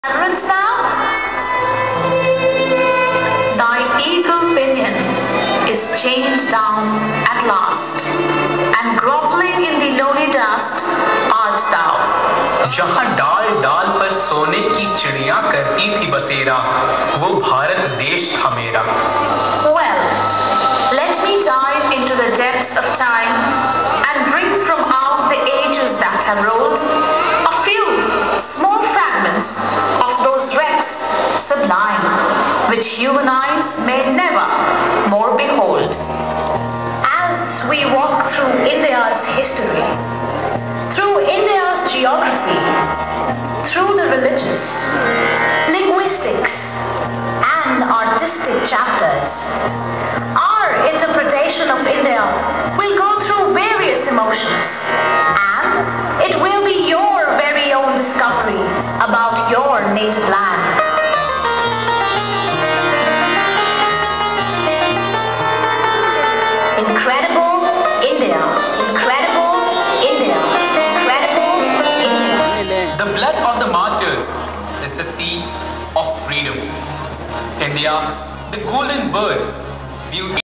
Parents now, thy eagle pinion is chained down at last, and groveling in the lowly dust art thou. जहाँ डाल डाल पर सोने की चिड़िया करती थी बसेरा, वो भारत देश था मेरा। Well, let me dive into the depths of time and bring from out the ages that have rolled a few small fragments of those wrecks sublime, which human eyes may never more behold. As we walk through India's history, through India's geography, through the religious, linguistics, and artistic chapters, our interpretation of India will go through various emotions, and it will be your very own discovery about your native land. Incredible India, incredible India, incredible India. The blood of the martyrs is the seed of freedom. India, the golden bird